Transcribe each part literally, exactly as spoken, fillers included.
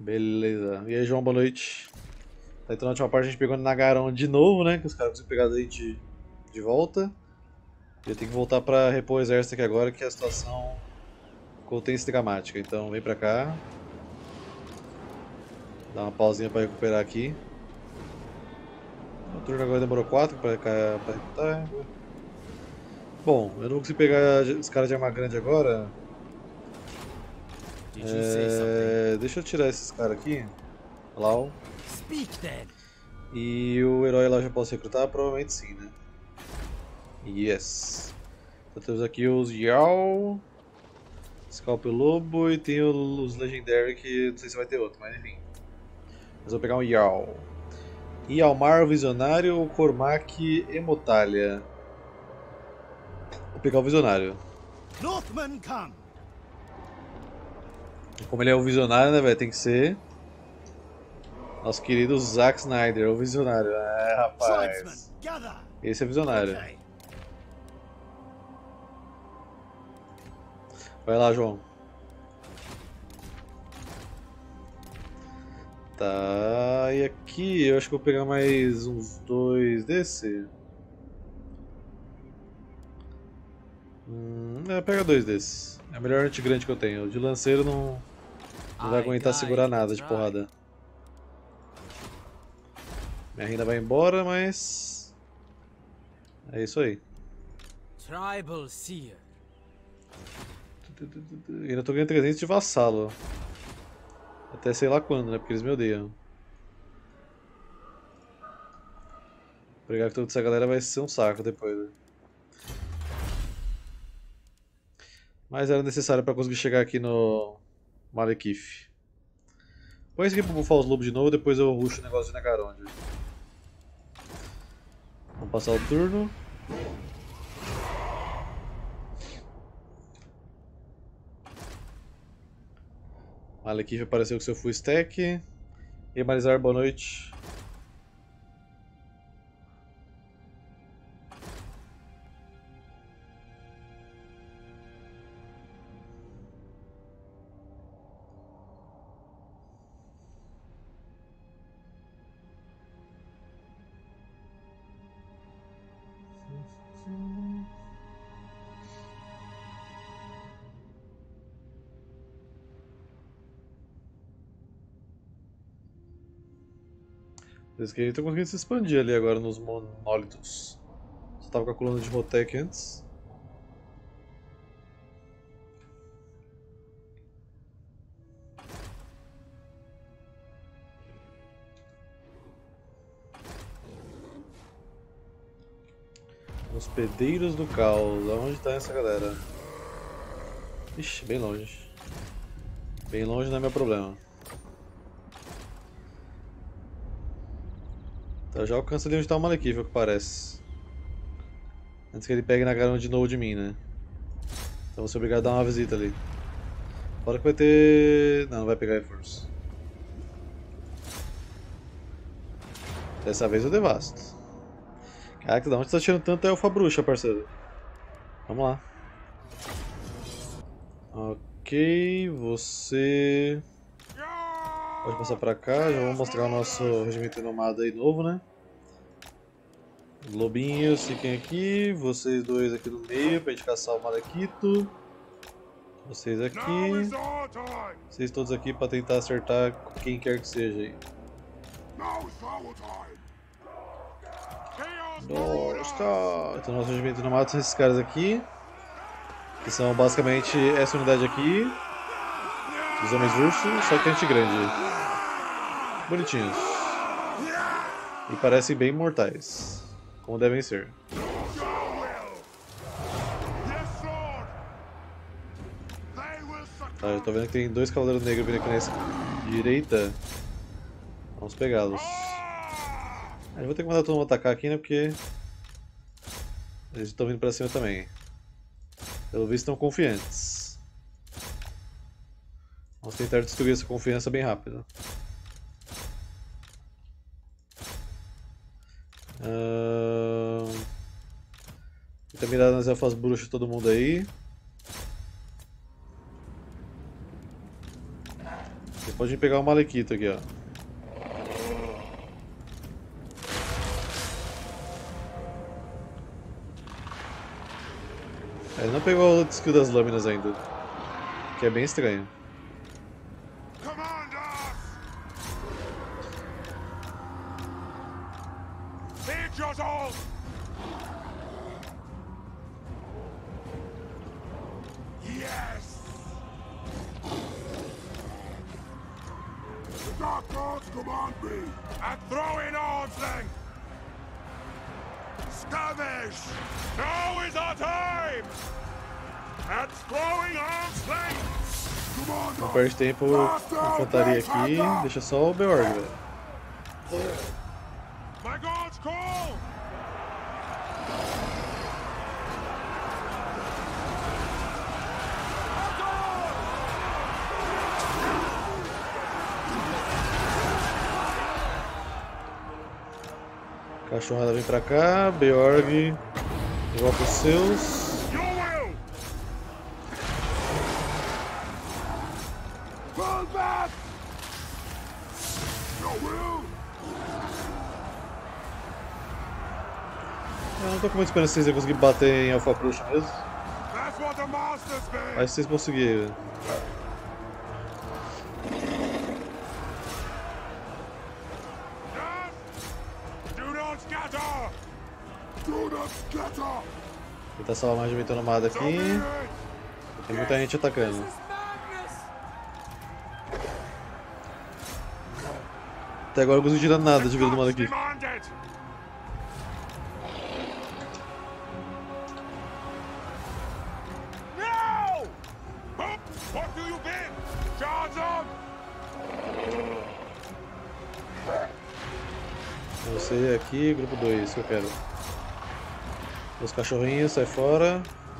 Beleza. E aí, João, boa noite. Tá, então na última parte a gente pegou Nagaron de novo, né? Que os caras conseguiram pegar a gente de volta. E eu tenho que voltar pra repor o exército aqui agora, que a situação ficou tensa e dramática. Então vem pra cá. Dá uma pausinha pra recuperar aqui. O turno agora demorou quatro pra, pra recuperar. Bom, eu não consigo pegar os caras de arma grande agora. É... Deixa eu tirar esses caras aqui. Lá. E o herói lá eu já posso recrutar? Provavelmente sim, né? Yes. Então temos aqui os Yao, Scalp Lobo e tem os Legendary que não sei se vai ter outro, mas enfim. Mas vou pegar um Yao. Yalmar, o Visionário, o Cormac e Motalia. Vou pegar o Visionário. Como ele é o Visionário, né, velho? Tem que ser nosso querido Zack Snyder, o Visionário. É, rapaz. Esse é Visionário. Vai lá, João. Tá, e aqui eu acho que vou pegar mais uns dois desse. Hum, é, pega dois desses. É a melhor antigrande que eu tenho. O de lanceiro não, não vai aguentar segurar nada de porrada. Minha renda vai embora, mas é isso aí. Tribal Seer. Ainda tô ganhando trezentos de vassalo. Até sei lá quando, né? Porque eles me odeiam. Brigar com toda essa galera vai ser um saco depois, né? Mas era necessário para conseguir chegar aqui no Malekith. Põe isso aqui pra bufar os lobos de novo, depois eu rusho o negócio de Nagaronde. Vamos passar o turno. Malekith apareceu com seu full stack. Emalizar, boa noite. Eles que estão conseguindo se expandir ali agora nos monólitos. Só tava com a coluna de Motec antes. Hospedeiros do Caos. Aonde tá essa galera? Ixi, bem longe. Bem longe não é meu problema. Então já alcança ali onde tá o Malekith, é o que parece. Antes que ele pegue na garota de novo de mim, né? Então vou ser obrigado a dar uma visita ali. Fora que vai ter... Não, não vai pegar reforço. Dessa vez eu devasto. Caraca, da onde você tá tirando tanta elfa bruxa, parceiro? Vamos lá. Ok, você... Pode passar pra cá, já vou mostrar o nosso regimento nomada aí novo, né? Lobinhos, fiquem aqui, vocês dois aqui no meio pra gente caçar o Malekito. Vocês aqui. Vocês todos aqui pra tentar acertar quem quer que seja aí. Nossa! Então nosso regimento nomada são esses caras aqui. Que são basicamente essa unidade aqui. Os homens ursos, só que a gente grande. Bonitinhos. E parecem bem mortais. Como devem ser. Tá, eu tô vendo que tem dois cavaleiros negros vindo aqui na direita. Vamos pegá-los. Eu vou ter que mandar todo mundo atacar aqui, né? Porque eles estão vindo pra cima também. Pelo visto estão confiantes. Vamos tentar destruir essa confiança bem rápido. Uh... Tenta mirar nas elfas bruxas todo mundo aí. pode pegar o Malekith aqui, ó. Ele não pegou o skill das lâminas ainda, que é bem estranho. Não perde tempo, infantaria aqui, deixa só o Beorg, velho. Cachorrada vem pra cá, Beorg igual pros seus. Eu não tô com muita esperança que vocês iam conseguir bater em Alpha Crush mesmo. Mas vocês conseguiram. Tentar salvar mais de uma tomada aqui. Tem muita gente atacando. Até agora eu não consigo tirar nada de vida do mano aqui. Você aqui, grupo dois, que eu quero. Os cachorrinhos, sai fora.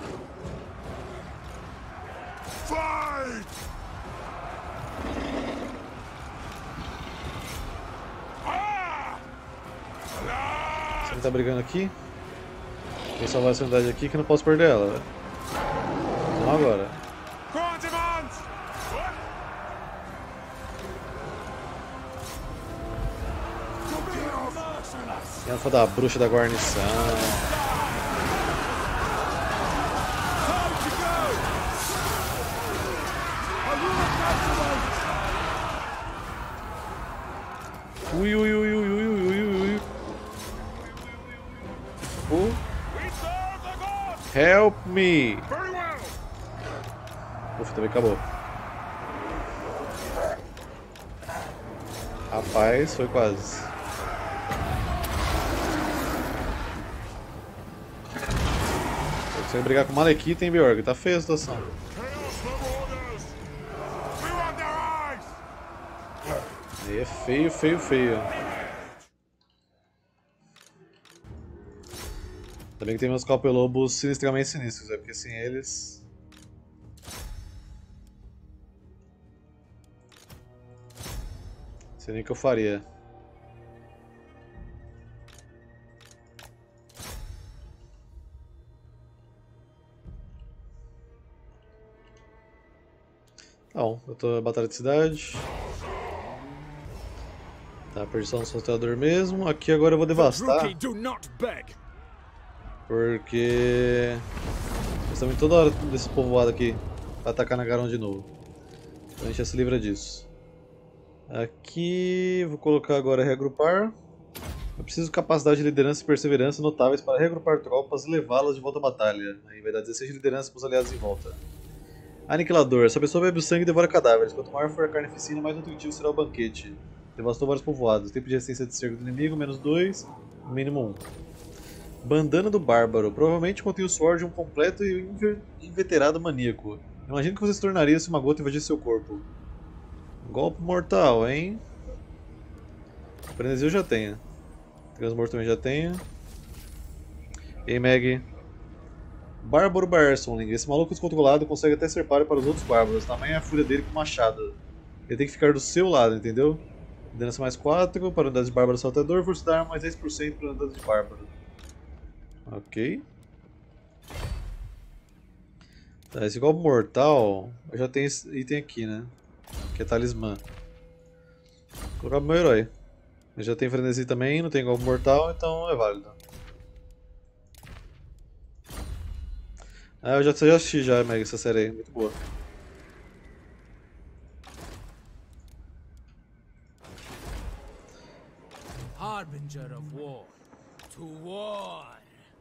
Você tá brigando aqui? Tem que salvar essa unidade aqui que eu não posso perder ela. Então agora. Ela foi da bruxa da guarnição. Ui, ui, ui, ui, ui, ui, ui, ui. Oh. Help me! Ufa, também acabou. Rapaz, foi quase. Você vai brigar com o Malekith, hein, Beorg? Tá feia a situação. Aí é feio, feio, feio. Ainda bem que tem meus Calpelobos sinistramente sinistros, é porque sem eles... Não sei nem o que eu faria. Bom, eu tô na batalha de cidade. Tá, perdi só um soltador mesmo. Aqui agora eu vou devastar. Porque... eles estão indo toda hora desse povoado aqui pra atacar na Garon de novo. Então a gente já se livra disso. Aqui... vou colocar agora reagrupar. Eu preciso de capacidade de liderança e perseverança notáveis para reagrupar tropas e levá-las de volta à batalha. Aí vai dar dezesseis de liderança para os aliados em volta. Aniquilador. Essa pessoa bebe o sangue e devora cadáveres. Quanto maior for a carnificina, mais nutritivo será o banquete. Devastou vários povoados. Tempo de resistência de cerco do inimigo, menos dois, mínimo um. Bandana do Bárbaro. Provavelmente contém o suor de um completo e inveterado maníaco. Imagina que você se tornaria se uma gota invadisse seu corpo. Golpe mortal, hein? Frenesi eu já tenho. Transmorto também já tenho. E aí, Meg? Bárbaro Baersonling. Esse maluco descontrolado consegue até ser páreo para os outros bárbaros. Tamanha é a fúria dele com machado. Ele tem que ficar do seu lado, entendeu? Liderança mais quatro para unidades de bárbaro saltador. Força da arma mais dez por cento para unidades de bárbaro. Ok. Tá, esse golpe mortal. Eu já tenho esse item aqui, né? Que é talismã. Vou colocar meu herói. Ele já tem frenesi também, não tem golpe mortal, então é válido. Ah, eu já, já assisti já, Meg, essa série aí, muito boa. Harbinger of war. To war.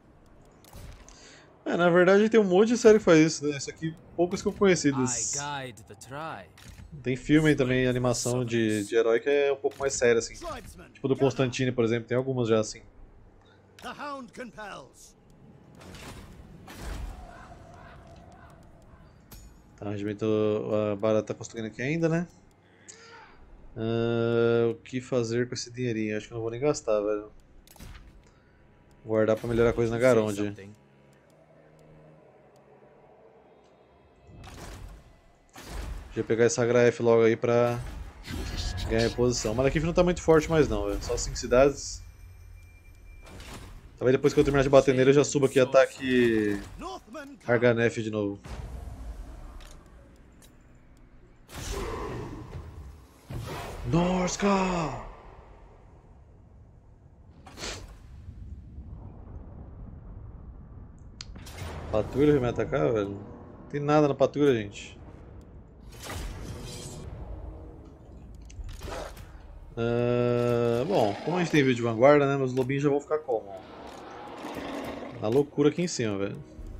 É, na verdade tem um monte de série que faz isso, né? Isso aqui, poucas que eu conheci. I Dos... guide the tribe. Tem filme também, animação de, de herói que é um pouco mais sério, assim. Tipo do Constantine, por exemplo, tem algumas já assim. The hound compels. Tá, o regimento, a barata tá construindo aqui ainda, né? Uh, o que fazer com esse dinheirinho? Acho que eu não vou nem gastar, velho. Guardar pra melhorar a coisa na Garonde. Deixa eu pegar essa H F logo aí pra ganhar reposição. O Malekith não tá muito forte mais não, velho. Só cinco cidades. Talvez depois que eu terminar de bater nele eu já suba aqui ataque Arganef de novo. Norska! Patrulha vai me atacar, velho? Não tem nada na patrulha, gente. Uh, bom, como a gente tem vídeo de vanguarda, né? Meus lobinhos já vão ficar como? Na loucura aqui em cima, velho.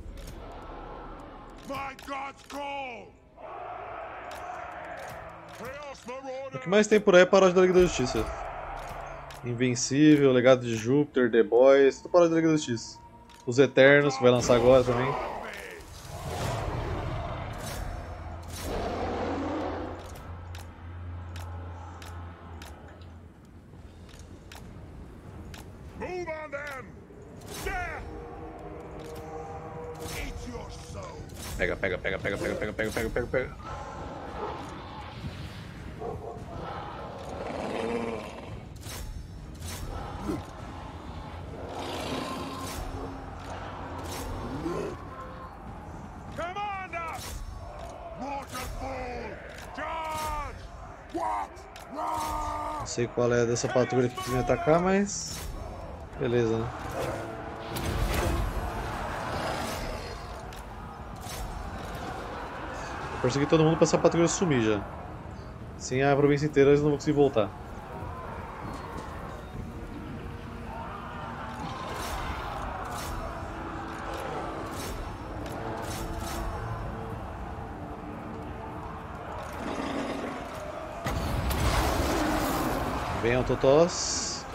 O que mais tem por aí é paródia da Liga da Justiça. Invencível, Legado de Júpiter, The Boys, tudo paródia da Liga da Justiça. Os Eternos, que vai lançar agora também. Pega, pega, pega, pega, pega, pega, pega, pega, pega, pega. Não sei qual é dessa patrulha que quis me atacar, mas beleza, né? Eu persegui todo mundo pra essa patrulha sumir já. Sem a província inteira eles não vão conseguir voltar. Venham, Totós.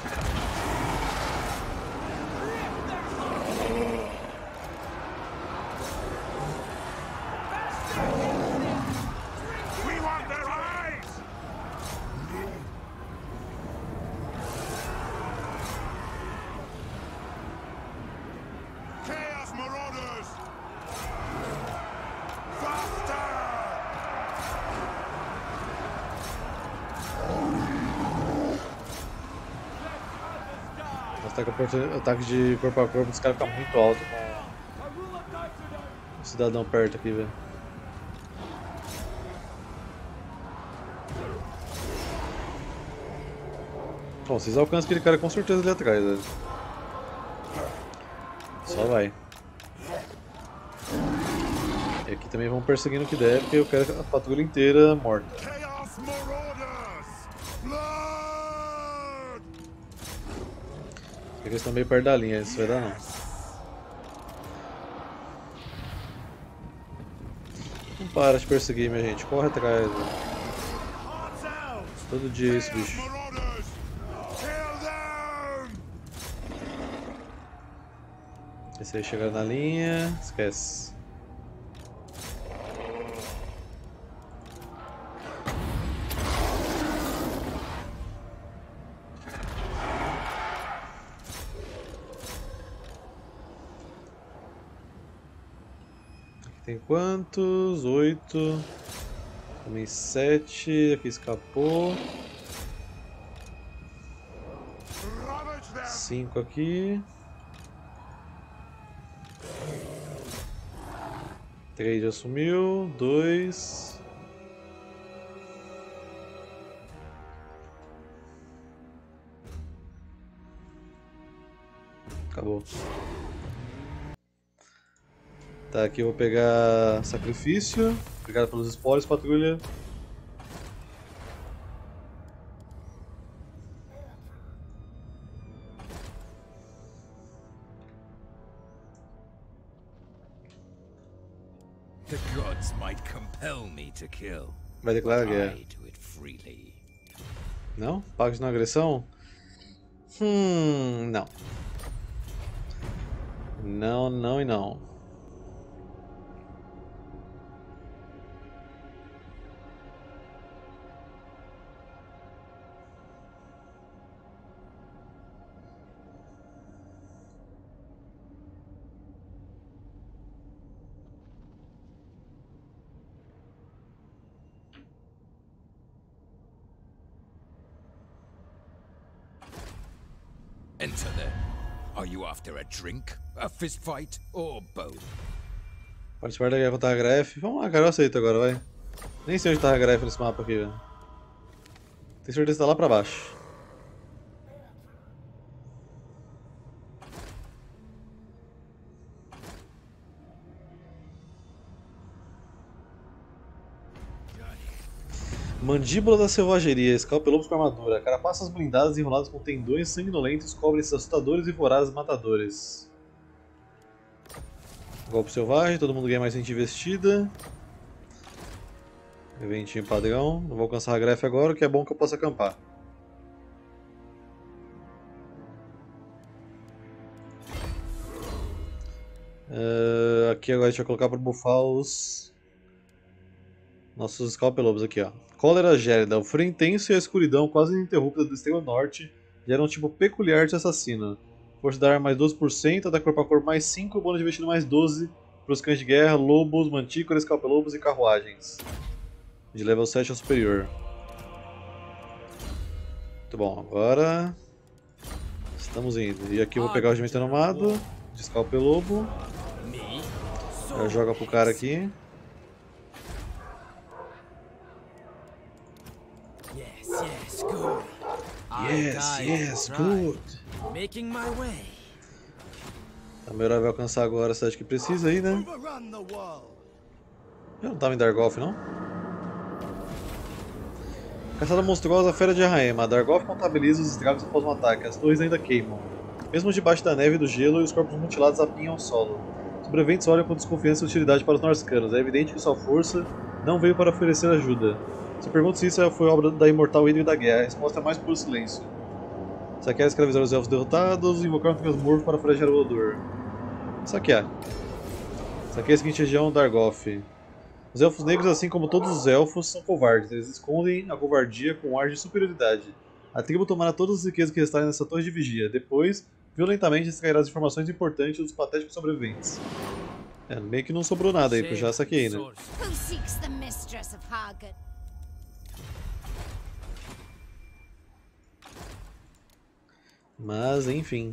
O ataque de corpo a corpo dos caras fica muito alto com o cidadão perto aqui, velho. Bom, vocês alcançam aquele cara com certeza ali atrás, velho. Só vai. E aqui também vão perseguindo o que der, porque eu quero a patrulha inteira morta. Eles estão meio perto da linha, isso vai dar não. Não para de perseguir, minha gente, corre atrás. Véio. Todo dia isso, bicho. Esse aí chegar na linha, esquece. Tem quantos? Oito. Também sete. Aqui escapou. Cinco aqui. Três já sumiu. Dois. Acabou. Tá, aqui eu vou pegar sacrifício. Obrigado pelos spoilers, patrulha. The gods might compel me to kill. Vai declarar guerra. I do it freely. Não? Pago de não agressão? Hum, não. Não, não e não. Enter then. Are you after a drink, a fist fight, or both? Participar da guerra contra a Gref. Vamos lá, cara, eu aceito agora, vai. Nem sei onde tá a Gref nesse mapa aqui, velho. Tenho certeza que tá lá pra baixo. Mandíbula da selvageria, escalpelobos com armadura, carapaças blindadas enroladas com tendões sanguinolentos cobrem esses assustadores e vorazes matadores. Golpe selvagem, todo mundo ganha mais gente investida. Eventinho padrão, não vou alcançar a Gref agora, o que é bom que eu possa acampar. Uh, aqui agora a gente vai colocar para bufar os nossos escalpelobos aqui, ó. Cólera gélida, o frio intenso e a escuridão quase ininterrupta do extremo norte geram um tipo peculiar de assassino. Força da arma mais doze por cento, da corpo a corpo mais cinco, bônus de investido mais doze para os cães de guerra, lobos, mantícoras, escalpelobos e carruagens. De level sete ao superior. Muito bom, agora estamos indo. E aqui eu vou pegar o regimento renomado de escalpelobo. Já joga pro cara aqui. Yes, good. Yes, yes, good. Making my way. A meu herói vai alcançar agora a cidade que precisa aí, né? Overrun the world. Eu não tava em Dargoth, não? Caçada monstruosa, fera de Arraema. Dargoth contabiliza os estragos após um ataque. As torres ainda queimam. Mesmo debaixo da neve e do gelo, e os corpos mutilados apinham o solo. Os sobreviventes olham com desconfiança e hostilidade para os Norscanos. É evidente que sua força não veio para oferecer ajuda. Se pergunta se isso foi obra da imortal Hidra da Guerra, a resposta é mais puro silêncio. Saquear e escravizar os elfos derrotados, invocar um transmorfo para foragear o odor. Saquear. Saquear a seguinte região, Dargoth. Os elfos negros, assim como todos os elfos, são covardes. Eles escondem a covardia com um ar de superioridade. A tribo tomará todas as riquezas que restarem nessa torre de vigia. Depois, violentamente extrairá as informações importantes dos patéticos sobreviventes. É, meio que não sobrou nada aí, porque eu já saquei, né? Who seeks the mistress of Hargad? Mas, enfim.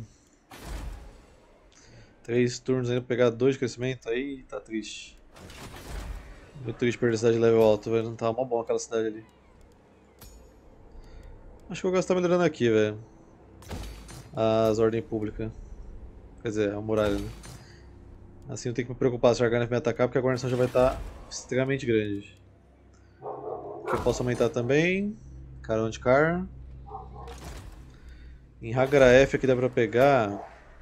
Três turnos ainda pra pegar dois de crescimento, aí tá triste. Muito triste perder a cidade de level alto, velho. Não tava mó bom aquela cidade ali. Acho que eu vou gastar melhorando aqui, velho. As ordens públicas. Quer dizer, a muralha, né? Assim eu tenho que me preocupar se a Arganef me atacar, porque a guarnição já vai estar extremamente grande. Aqui eu posso aumentar também. Carão de car. Em Hagraef aqui dá pra pegar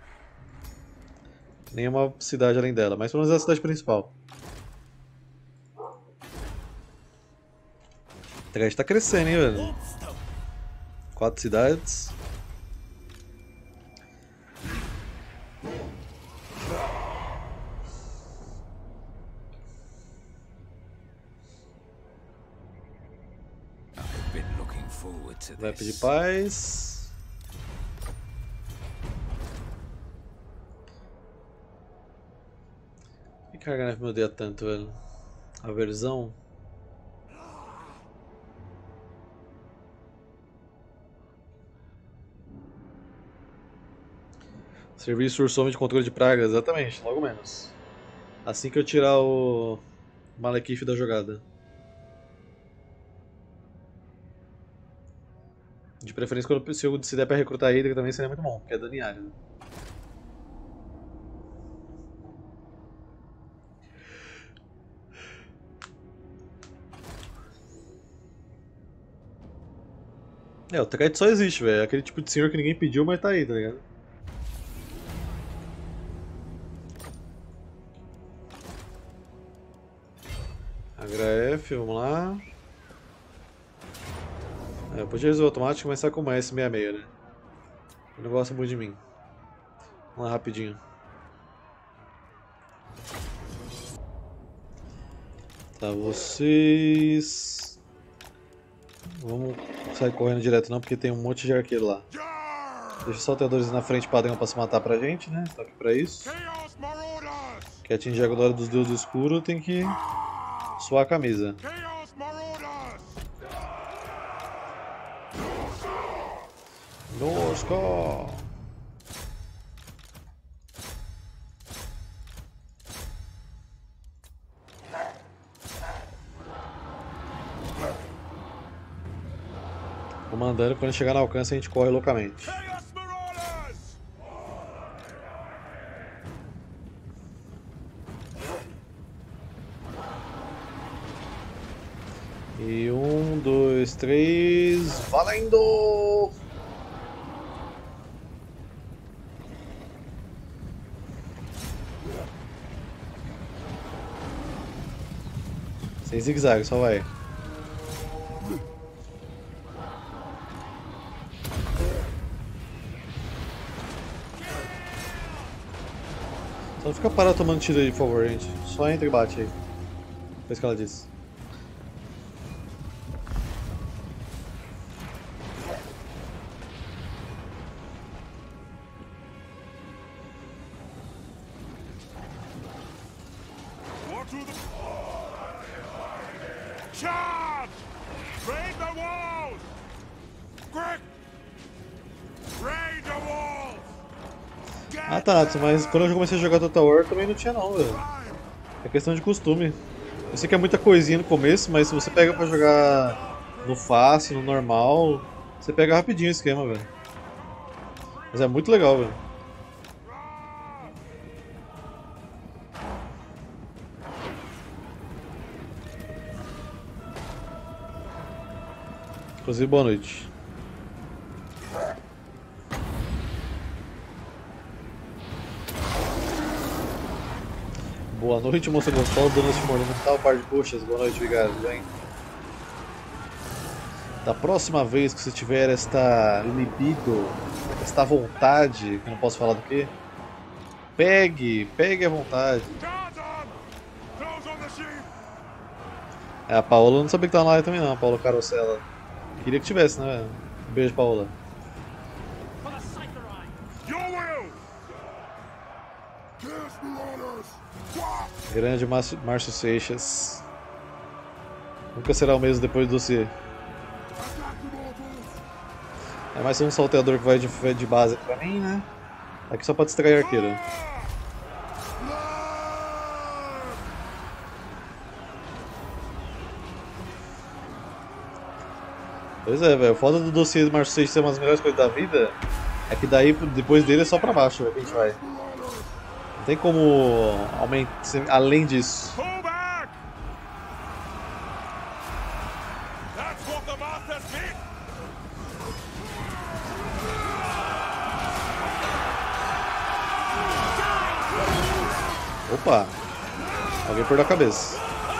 nenhuma cidade além dela, mas pelo menos é a cidade principal. A cidade tá crescendo, hein, velho? Quatro cidades. I've been looking forward to Vai pedir this. paz. Por que a Arganef me odeia tanto, velho? Aversão? Serviço Ursome de controle de pragas, exatamente, logo menos. Assim que eu tirar o Malekith da jogada. De preferência quando se eu se der pra recrutar a Hydra também seria muito bom, porque é dano em área, né? É, o Threat só existe, velho. É aquele tipo de senhor que ninguém pediu, mas tá aí, tá ligado? H F, vamos lá. É, eu podia resolver automático, mas sabe como é esse sessenta e seis, né? Ele não gosta muito de mim. Vamos lá rapidinho. Tá, vocês... Vamos sair correndo direto não, porque tem um monte de arqueiro lá. Deixa os salteadores na frente padrão pra se matar pra gente, né? Tá aqui pra isso. Quer atingir a glória dos deuses escuros, tem que suar a camisa. Norsca! Comandando, quando chegar no alcance a gente corre loucamente. E um, dois, três, valendo! Sem zigue-zague, só vai. Só não fica parado tomando tiro aí, por favor, gente. Só entra e bate aí. Foi isso que ela disse. Charge! Raid the walls! Quick! Raid the walls! Ah tá, mas quando eu comecei a jogar Total War também não tinha não, velho. É questão de costume. Eu sei que é muita coisinha no começo, mas se você pega pra jogar no fácil, no normal, você pega rapidinho o esquema, velho. Mas é muito legal, velho. Inclusive, boa noite. Boa noite, moça gostosa, dona Monumental, par de coxas. Boa noite, obrigado, bem. Da próxima vez que você tiver esta libido, esta vontade, que eu não posso falar do que, pegue, pegue à vontade. É, a Paola não sabia que tava na live também não, a Paola Carosella. Queria que tivesse, né, velho? Um beijo, Paola. Grande Márcio Seixas. Nunca será o mesmo depois do dossiê. É mais um salteador que vai de, vai de base aqui pra mim, né? Aqui só pra distrair arqueiro. Pois é, velho. O foda do dossiê do Márcio Seixas ser uma das melhores coisas da vida é que daí depois dele é só pra baixo, véio, que a gente vai. Não tem como aumentar além disso. Opa! Alguém perdeu a cabeça.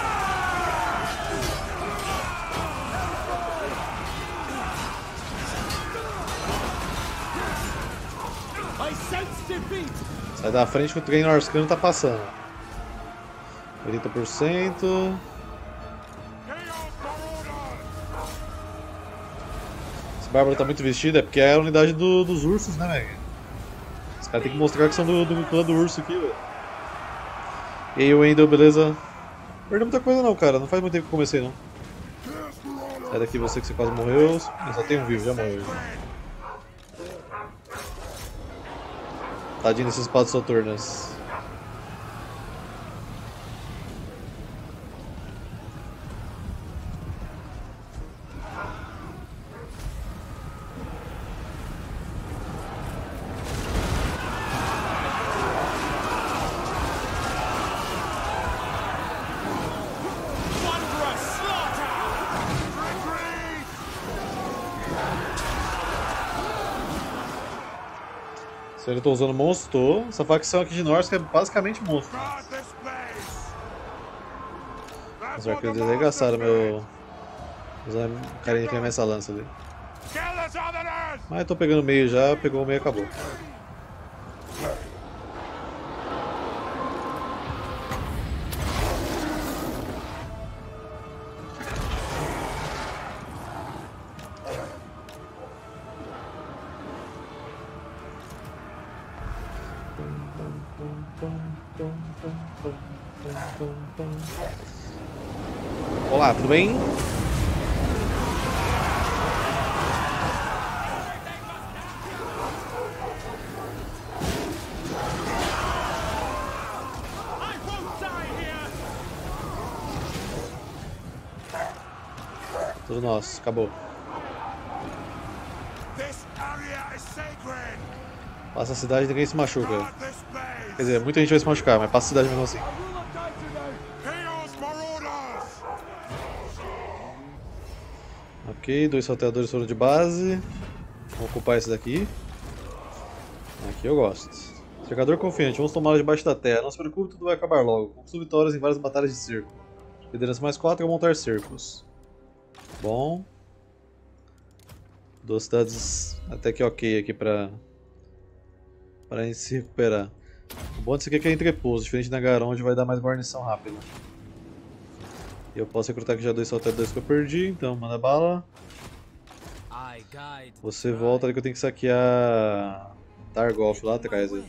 Sai da frente que o trem Norscano tá passando. oitenta por cento. Esse Bárbaro tá muito vestido, é porque é a unidade do, dos ursos, né, velho? Os caras tem que mostrar que são do, do clã do urso aqui, velho. E aí, Wendel, beleza? Não perdeu muita coisa não, cara. Não faz muito tempo que eu comecei, não. Sai daqui você que você quase morreu. Eu só tenho um vivo, já morreu. Tadinho desses espadas soturnas. Se eu tô usando monstro, tô. Essa facção aqui de Norse é basicamente monstro. Guard this place. That's Os what the arqueiros desregaçaram master meu. Usar o carinha que é essa lança ali. said. Kill the southerners. Mas eu tô pegando o meio já, pegou o meio e acabou. Olá, tudo bem? Tudo nosso, acabou. This area is sacred. Passa a cidade e ninguém se machuca. Guard this place. Quer dizer, muita gente vai se machucar, mas passa a cidade mesmo assim. Chaos Marauders. Ok, dois salteadores foram de base. Vamos ocupar esse daqui. Aqui eu gosto. Cercador confiante, vamos tomá-lo debaixo da terra. Não se preocupe, tudo vai acabar logo. Conquistou vitórias em várias batalhas de cerco. Liderança mais quatro ao montar cercos. Bom. Duas cidades até que ok aqui pra, pra gente se recuperar. O bom disso aqui é que é entreposto, diferente da Garon, onde vai dar mais guarnição rápida. E eu posso recrutar aqui já dois salteadores que eu perdi, então manda bala. Você volta ali que eu tenho que saquear Targolf lá atrás. Aí.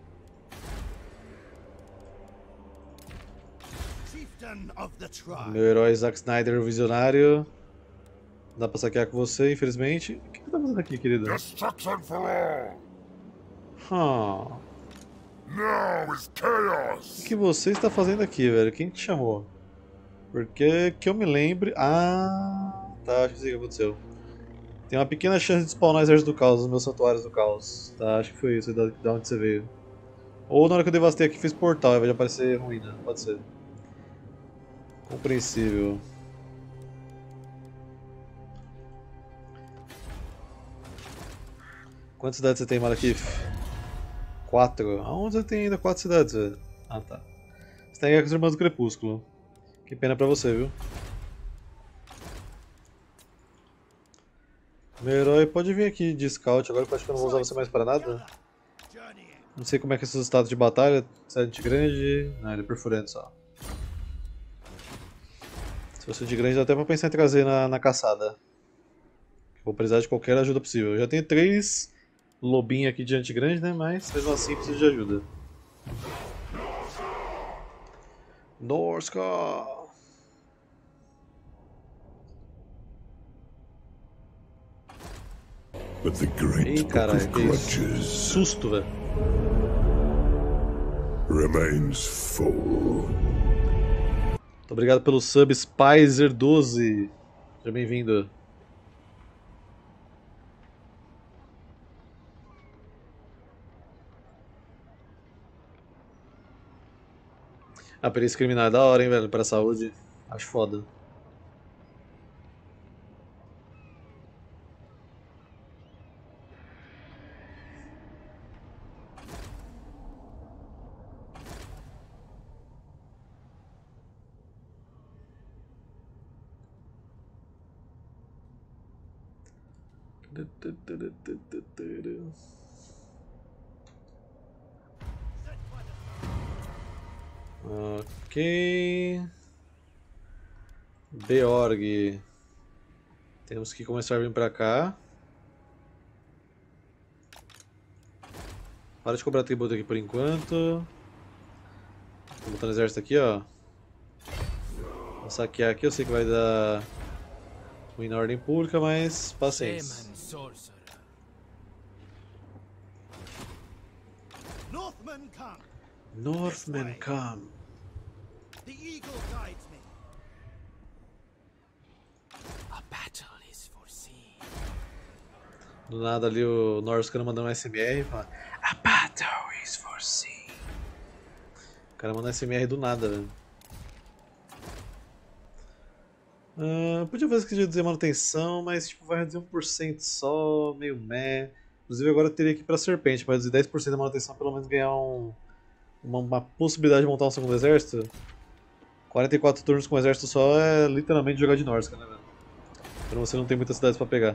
Chieftain of the tribe. Meu herói Zack Snyder, o visionário. Não dá pra saquear com você, infelizmente. O que você tá fazendo aqui, querido? Destruction for all. Hum. Now is O chaos. que você está fazendo aqui, velho? Quem te chamou? Porque que eu me lembre... Ah, tá, acho que sei o que aconteceu. Tem uma pequena chance de spawnar exército do caos nos meus santuários do caos. Tá, acho que foi isso, da, da onde você veio. Ou na hora que eu devastei aqui fiz portal, ao invés de aparecer ruína, pode ser. Compreensível. Quantas cidades você tem, Malakith? Quatro. Aonde você tem ainda quatro cidades, velho? Ah, tá. Você tem guerra com os Irmãos do Crepúsculo. Que pena pra você, viu? Meu herói pode vir aqui de scout, agora que eu acho que eu não vou usar você mais pra nada. Não sei como é que é esses estados de batalha. Cidade grande... Não, ele é perfurante só. Se fosse de grande dá até pra pensar em trazer na, na caçada. Vou precisar de qualquer ajuda possível. Eu já tenho três lobinhos aqui de antigrande, né? Mas mesmo assim preciso de ajuda. Norska! But the great Ih, book caralho, of que isso? grudges Susto, velho. remains full. Muito obrigado pelo sub Spicer doze. Seja bem-vindo. A perícia criminal é da hora, hein, velho, pra saúde. Acho foda. Ok. Beorg. Temos que começar a vir pra cá. Para de cobrar tributo aqui por enquanto. Tô botando exército aqui, ó. Vou saquear aqui, eu sei que vai dar ruim na ordem pública, mas paciência. Northmen come. Northmen come. The eagle guides me. A battle is foreseen. Do nada ali o Norscan mandando um S M R e fala: A battle is foreseen. O cara manda um S M R do nada, velho. Uh, podia fazer que reduzir a manutenção, mas tipo, vai reduzir um por cento só, meio meh. Inclusive agora eu teria que ir pra Serpente, para reduzir dez por cento da manutenção, pelo menos ganhar um, uma, uma possibilidade de montar um segundo exército. quarenta e quatro turnos com um exército só é literalmente jogar de Norsca, né, velho? Então você não tem muitas cidades pra pegar.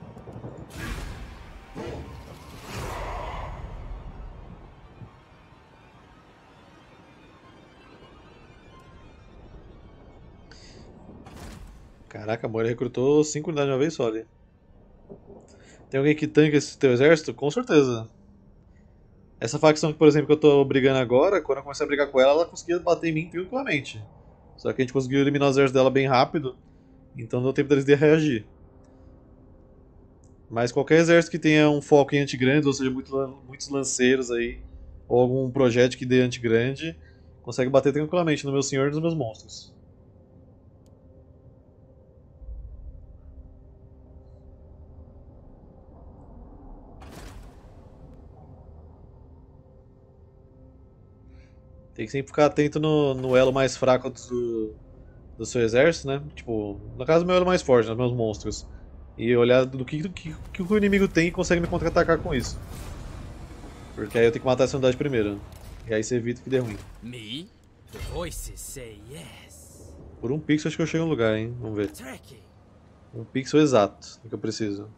Caraca, a Moira recrutou cinco unidades de uma vez só ali. Tem alguém que tanca esse teu exército? Com certeza. Essa facção, por exemplo, que eu tô brigando agora, quando eu comecei a brigar com ela, ela conseguia bater em mim tranquilamente. Só que a gente conseguiu eliminar os exércitos dela bem rápido, então deu tempo deles de reagir. Mas qualquer exército que tenha um foco em anti-grandes, ou seja, muito, muitos lanceiros aí, ou algum projétil que dê anti-grande, consegue bater tranquilamente no meu senhor e nos meus monstros. Tem que sempre ficar atento no, no elo mais fraco do, do seu exército, né? Tipo, no caso, meu elo mais forte, né? Meus monstros. E olhar do que, do que, que o inimigo tem e consegue me contra-atacar com isso. Porque aí eu tenho que matar essa unidade primeiro. E aí você evita que dê ruim. Me? The voices say yes. Por um pixel acho que eu chego no lugar, hein? Vamos ver. Tricky. Um pixel exato do que eu preciso.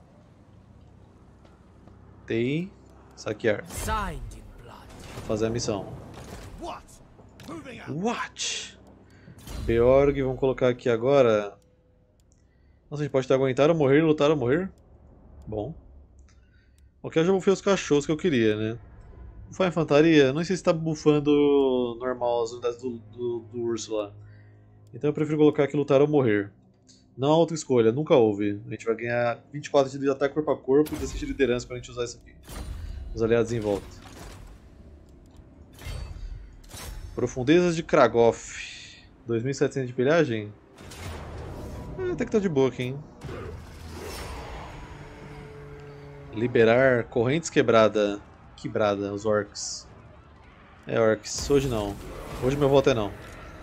T I, saquear. Signed in blood. Vou fazer a missão. What? Moving out. What? Beorg, vamos colocar aqui agora. Nossa, a gente pode ter aguentar ou morrer, lutar ou morrer. Bom. Ok, eu já bufei os cachorros que eu queria, né? Bufar a infantaria? Não sei se está bufando normal as unidades do, do, do urso lá. Então eu prefiro colocar aqui lutar ou morrer. Não há outra escolha, nunca houve. A gente vai ganhar vinte e quatro de ataque corpo a corpo e dezesseis de liderança para a gente usar isso aqui. Os aliados em volta. Profundezas de Kragoff. dois mil e setecentos de pilhagem? É, até que tá de boa aqui, hein? Liberar correntes quebrada. Quebrada, os orcs. É, orcs. Hoje não. Hoje meu voto é não.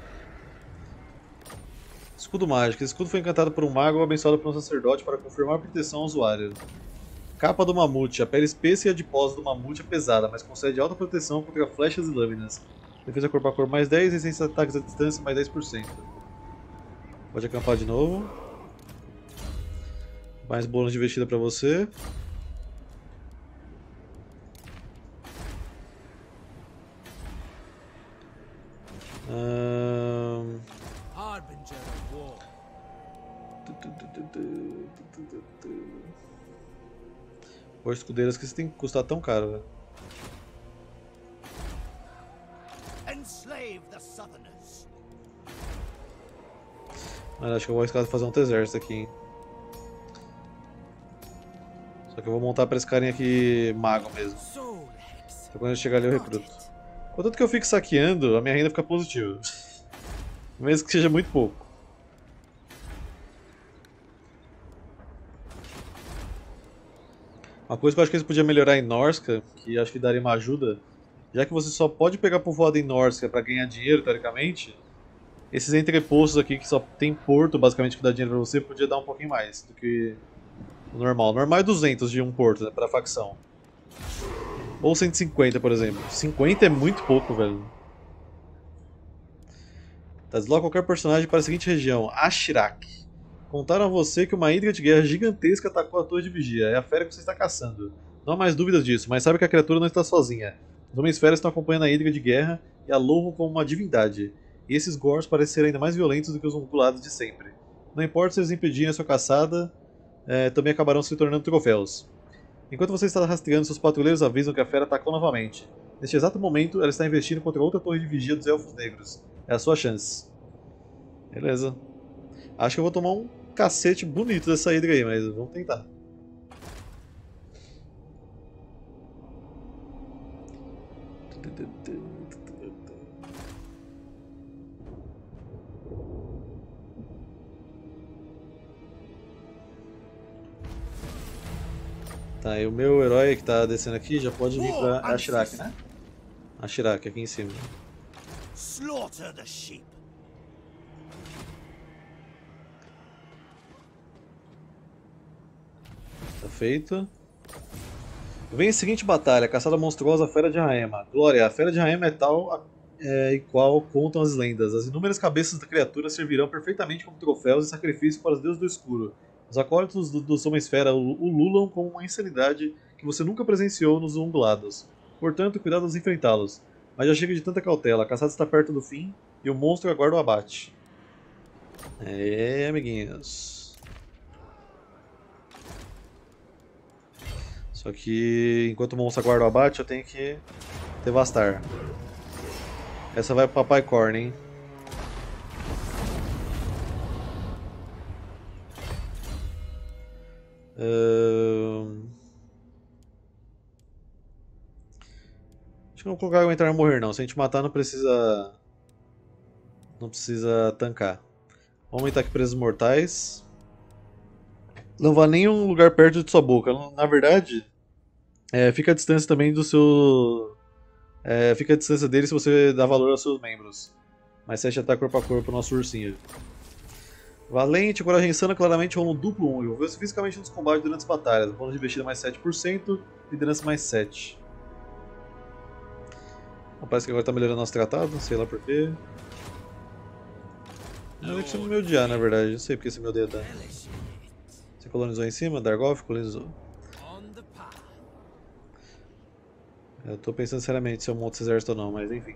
Escudo mágico. Esse escudo foi encantado por um mago ou abençoado por um sacerdote para confirmar a proteção ao usuário. Capa do mamute. A pele espessa e adiposa do mamute é pesada, mas concede alta proteção contra flechas e lâminas. Defesa corpo a corpo mais dez, resistência a ataques à distância mais dez por cento. Pode acampar de novo. Mais bônus de investida pra você. Um... Harbinger of war. Pô, escudeiras que você tem que custar tão caro, velho. Enslave the Southerners. Mas acho que eu vou arriscar fazer um outro exército aqui, hein. Só que eu vou montar pra esse carinha aqui mago mesmo. Soul hex. Então quando eu chegar ali eu recruto. Contanto que eu fique saqueando, a minha renda fica positiva. Mesmo que seja muito pouco. Uma coisa que eu acho que eles podiam melhorar em Norsca, que acho que daria uma ajuda, já que você só pode pegar povoado em Norsca pra ganhar dinheiro, teoricamente, esses entrepostos aqui que só tem porto, basicamente, que dá dinheiro pra você, podia dar um pouquinho mais do que o normal. O normal é duzentos de um porto, né, pra facção. Ou cento e cinquenta, por exemplo. cinquenta é muito pouco, velho. Tá, desloca qualquer personagem para a seguinte região, Ashirak. Contaram a você que uma hidra de guerra gigantesca atacou a torre de vigia. É a fera que você está caçando. Não há mais dúvidas disso, mas sabe que a criatura não está sozinha. Os homens feras estão acompanhando a hidra de guerra e a louvam como uma divindade. E esses Gors parecem ser ainda mais violentos do que os ungulados de sempre. Não importa se eles impedirem a sua caçada, é, também acabarão se tornando troféus. Enquanto você está rastreando, seus patrulheiros avisam que a fera atacou novamente. Neste exato momento, ela está investindo contra outra torre de vigia dos Elfos Negros. É a sua chance. Beleza. Acho que eu vou tomar um cacete bonito dessa hidra aí, mas vamos tentar. Tá, e o meu herói que tá descendo aqui já pode vir pra Ashirak, né? Ashirak, aqui em cima. Slaughter the sheep. Tá feito. Vem a seguinte batalha, caçada monstruosa Fera de Raema. Glória, a Fera de Raema é tal é, e qual contam as lendas. As inúmeras cabeças da criatura servirão perfeitamente como troféus e sacrifícios para os deuses do escuro. Os acólitos do, dos Homem-Esfera ululam com uma insanidade que você nunca presenciou nos ungulados. Portanto, cuidado ao enfrentá-los. Mas já chega de tanta cautela, a caçada está perto do fim e o monstro aguarda o abate. É, amiguinhos. Só que enquanto o monstro aguarda o abate, eu tenho que devastar. Essa vai pro Papai Corn, hein? Uh... Acho que não vou colocar o entrar e morrer não. Se a gente matar não precisa. Não precisa tancar. Vamos aumentar aqui presos mortais. Não vá nem um lugar perto de sua boca. Na verdade, é, fica a distância também do seu. É, fica a distância dele se você dá valor aos seus membros. Mas sete ataque corpo a corpo no nosso ursinho. Valente, coragem insana, claramente rola um duplo um. Envolveu-se fisicamente nos combates durante as batalhas. Bônus de investida mais sete por cento, liderança mais sete. Parece que agora tá melhorando nosso tratado, sei lá porquê. Não deve ser me odiar, na verdade. Não sei porque você me odeia tanto. Você colonizou em cima? Dargoth colonizou. Eu tô pensando seriamente se eu monto esse exército ou não, mas enfim.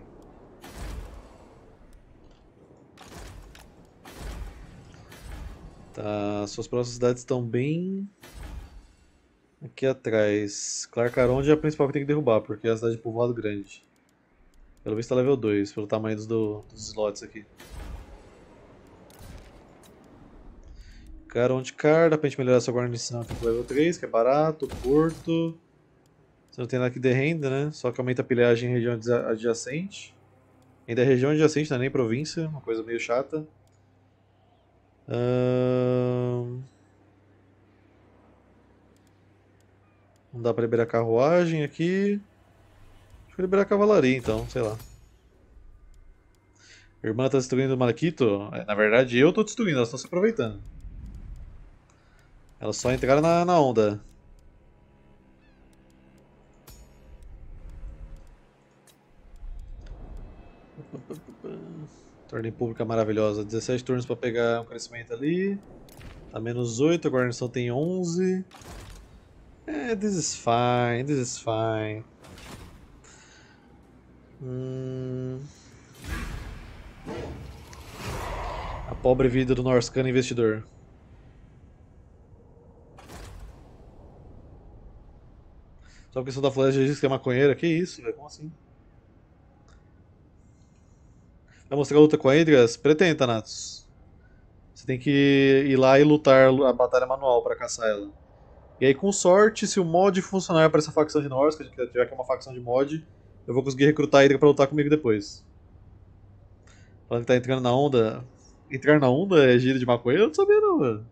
Tá, suas próximas cidades estão bem aqui atrás. Clarkaronde é a principal que tem que derrubar, porque é a cidade de povoado grande. Pelo visto tá level dois, pelo tamanho dos, do, dos slots aqui. Caronde Car, dá pra gente melhorar sua guarnição aqui pro level três, que é barato. Porto. Você não tem nada que dê renda, né? Só que aumenta a pilhagem em região adjacente. Ainda é região adjacente, não é nem província, uma coisa meio chata. Hum... Não dá pra liberar carruagem aqui. Deixa eu liberar a cavalaria então, sei lá. A irmã tá destruindo o Malekith? Na verdade eu tô destruindo, elas estão se aproveitando. Elas só entraram na, na onda. Ordem pública maravilhosa. dezessete turnos para pegar um crescimento ali. Tá menos oito, a guarnição tem onze. É, this is fine, this is fine. Hum... A pobre vida do Norscan investidor. Só porque sou da floresta diz que é maconheira? Que isso, velho? Como assim? Vai mostrar a luta com a Idrias? Pretende, Thanatos. Você tem que ir lá e lutar a batalha manual pra caçar ela. E aí, com sorte, se o mod funcionar para essa facção de Norscan, que tiver que é uma facção de mod, eu vou conseguir recrutar a Hydra pra lutar comigo depois. Falando que tá entrando na onda. Entrar na onda é gíria de maconha? Eu não sabia não, velho.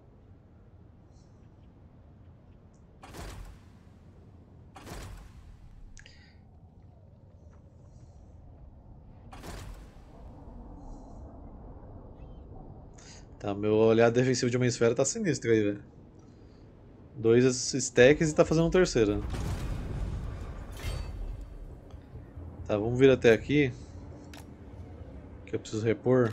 Tá, meu olhar defensivo de uma esfera tá sinistro aí, velho. Dois stacks e tá fazendo um terceiro. Tá, vamos vir até aqui. Que eu preciso repor.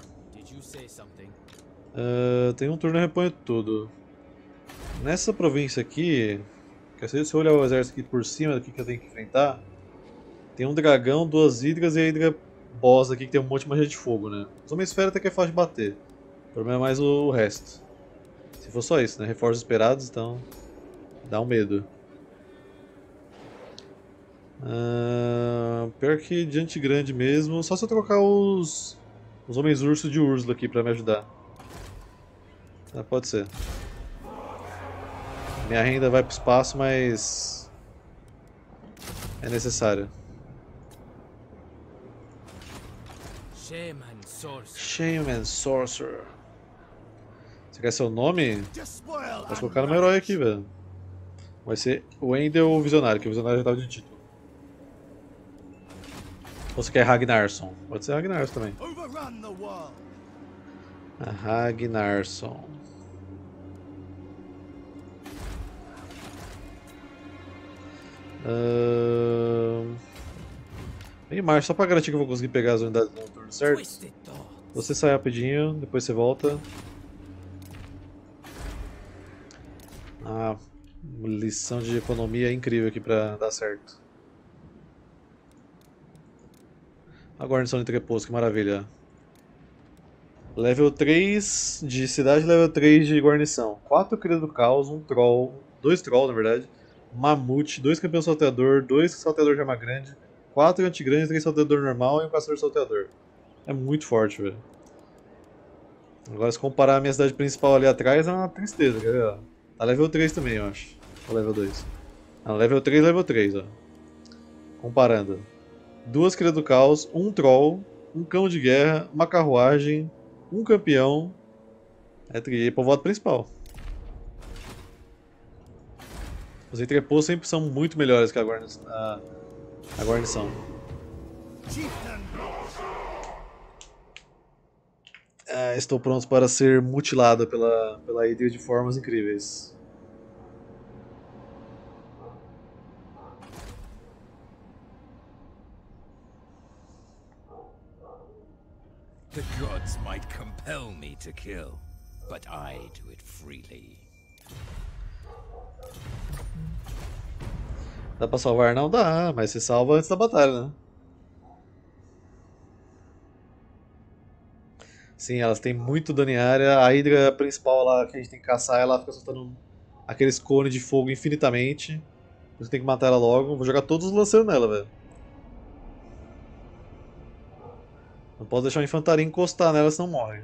Uh, tem um turno eu reponho tudo. Nessa província aqui, se eu olhar o exército aqui por cima do que eu tenho que enfrentar, tem um dragão, duas hidras e a hidra boss aqui que tem um monte de magia de fogo, né? Os Homem-Esfera até que é fácil de bater. O problema é mais o resto. Se for só isso, né? Reforços esperados, então dá um medo. Uh, pior que diante grande mesmo, só se eu trocar os os homens urso de Úrsula aqui pra me ajudar. Ah, pode ser. Minha renda vai pro espaço, mas é necessário. Shaman Sorcerer. Shaman Sorcerer. Você quer seu nome? Posso colocar no meu herói aqui, velho. Vai ser o Wendel ou o Visionário, que o Visionário já tava de título. Ou você quer Ragnarsson? Pode ser Ragnarsson também. A Ragnarsson. Uh... Em marcha, só pra garantir que eu vou conseguir pegar as unidades no turno certo. Twisted thought. Você sai rapidinho, depois você volta. Ah, uma lição de economia incrível aqui pra dar certo. A guarnição de Trepoço, que maravilha. Level três de cidade, level três de guarnição. quatro Cria do Caos, um Troll, dois Troll na verdade, Mamute, dois Campeão Salteador, dois Salteador de Arma Grande, quatro Antigrande, três Salteador Normal e um Caçador Salteador. É muito forte, velho. Agora se comparar a minha cidade principal ali atrás é uma tristeza, quer ver? Tá level três também, eu acho. Ou level dois. Ah, level três, level três, ó. Comparando. Duas Cria do Caos, um Troll, um Cão de Guerra, uma Carruagem, um Campeão. É tri... povoado principal. Os entrepôs sempre são muito melhores que a, guarni... a... a guarnição. Ah, estou pronto para ser mutilado pela, pela Hydra de formas incríveis. The gods might compel me to kill, but I do it freely. Dá pra salvar? Não dá, mas você salva antes da batalha, né? Sim, elas têm muito dano em área. A Hydra principal lá que a gente tem que caçar, ela fica soltando aqueles cones de fogo infinitamente. Você tem que matar ela logo. Vou jogar todos os lanceiros nela, velho. Não posso deixar a infantaria encostar nela, senão morre.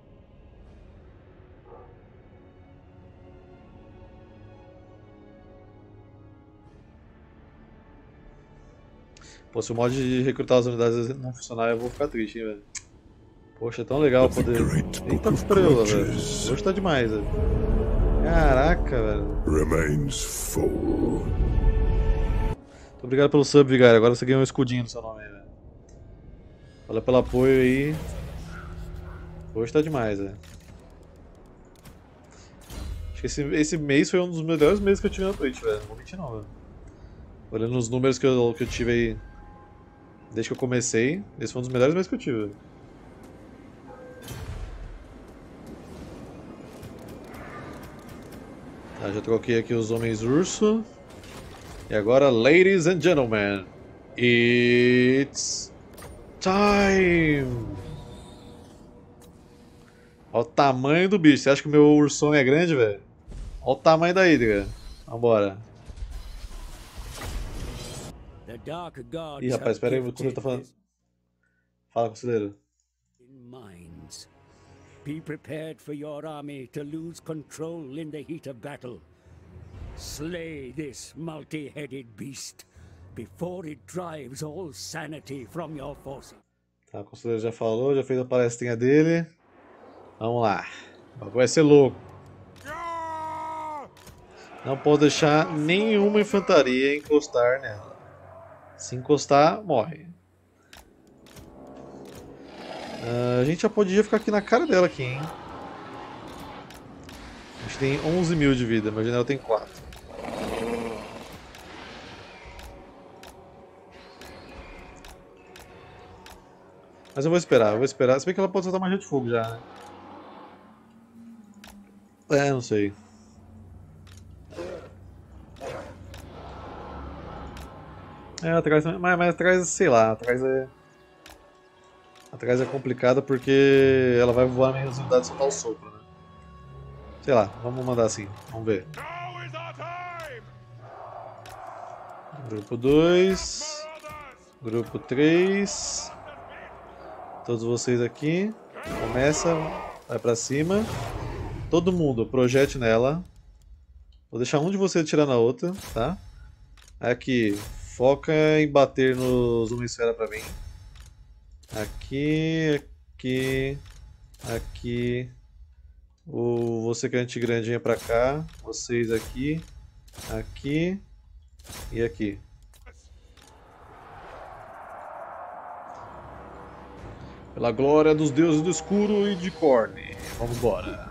Pô, se o mod de recrutar as unidades não funcionar, eu vou ficar triste, hein, velho. Poxa, é tão legal poder... Eita preula, velho. Hoje tá demais, velho. Caraca, velho. Remains full. Muito obrigado pelo sub, Vigário. Agora você ganhou um escudinho no seu nome aí, velho. Valeu pelo apoio aí. Hoje tá demais, velho. Acho que esse, esse mês foi um dos melhores meses que eu tive na Twitch, velho. Não vou mentir não, velho. Olhando os números que eu, que eu tive aí desde que eu comecei, esse foi um dos melhores meses que eu tive, velho. Tá, já troquei aqui os homens urso. E agora, ladies and gentlemen, it's time! Olha o tamanho do bicho. Você acha que o meu ursão é grande, velho? Olha o tamanho da Hydra. Vambora. Ih, rapaz, espera aí, o conselheiro tá falando. Fala, conselheiro. Be prepared for your army to lose control in the heat of battle. Slay this multi-headed beast before it drives all sanity from your forces. Tá, o conselheiro já falou, já fez a palestrinha dele. Vamos lá. Vai ser louco. Não pode deixar nenhuma infantaria encostar nela. Se encostar, morre. Uh, a gente já podia ficar aqui na cara dela aqui, hein? A gente tem onze mil de vida, meu general tem quatro. Mas eu vou esperar, eu vou esperar. Se bem que ela pode soltar magia de fogo já, né? É, não sei. É, atrás, mas, mas atrás, sei lá, atrás é... Atrás é complicado porque ela vai voar minhas unidades e soltar o sopro, né? Sei lá, vamos mandar assim, vamos ver. Grupo dois, Grupo três, todos vocês aqui, começa, vai pra cima, todo mundo, projete nela, vou deixar um de vocês atirar na outra, tá? Aqui, foca em bater nos uma esfera pra mim. Aqui, aqui, aqui, o, você que é antigrandinha pra cá, vocês aqui, aqui e aqui. Pela glória dos deuses do escuro e de Khorne, vamos embora.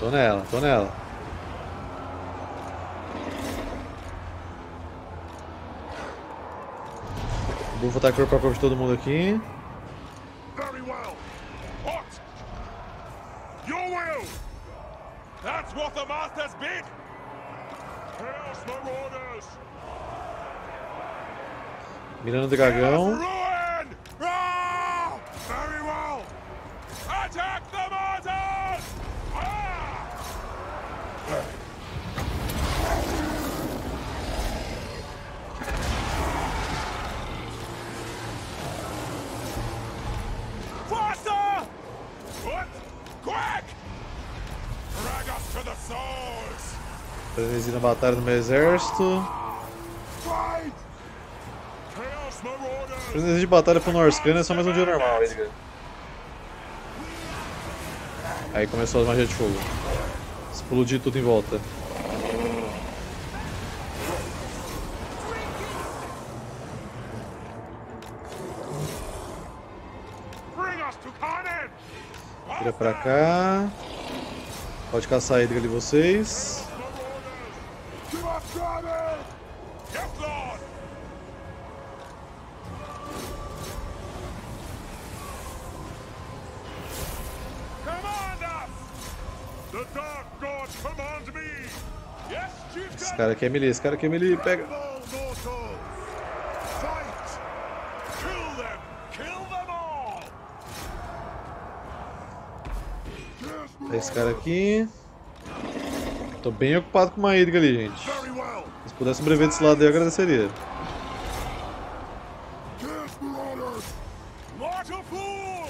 Tô nela, tô nela. Vou botar corpo a corpo de todo mundo aqui. Very well. What? Your will. That's what the masters bid. Chaos Marauders. Mirando o dragão. Ruin. Ah! Very well. Attack the martyrs. Ah! Faster! What? Quick! Drag us to the swords! Frenesi na batalha do meu exército. Fight! Chaos Marauders! Frenesi de batalha pro Norscan é só mais um dia normal, Edgar. Aí começou as magias de fogo. Explodir tudo em volta. Bring us to Carnage! Tira pra cá. Pode caçar a Edgar de vocês. Give us Carnage! Yes, Lord! Command us! The Dark God command me! Yes, Chief Esse cara aqui é melee, esse cara aqui é melee, pega. Fight! Kill them! Kill them all! Esse cara aqui. Tô bem ocupado com uma Edgar ali, gente. Very well! Se pudesse sobreviver desse lado aí, eu agradeceria. Chaos Marauders! Mortal Fool!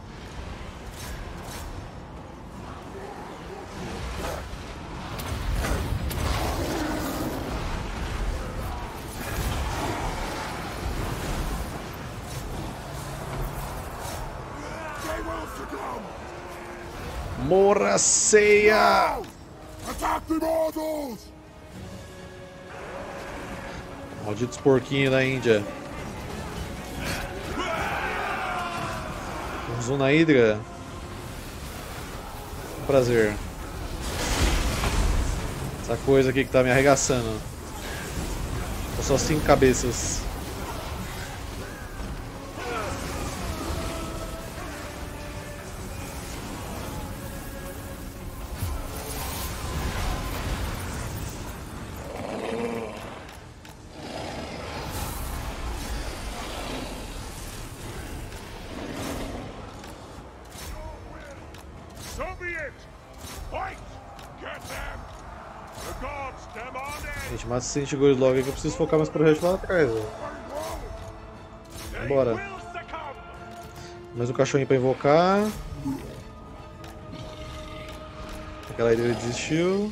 They will succumb! Morra ceia! Attack the mortals! Malditos porquinhos da Índia. Vamos um na Hydra. Prazer. Essa coisa aqui que tá me arregaçando. Tô só cinco cabeças. So be it! Fight! Get them! The gods demand it! Gente, mata esse Sentigores logo aí que eu preciso focar mais pro resto lá atrás. Ó. They Bora. will succumb! Mais um cachorrinho pra invocar. Aquela Hydra desistiu.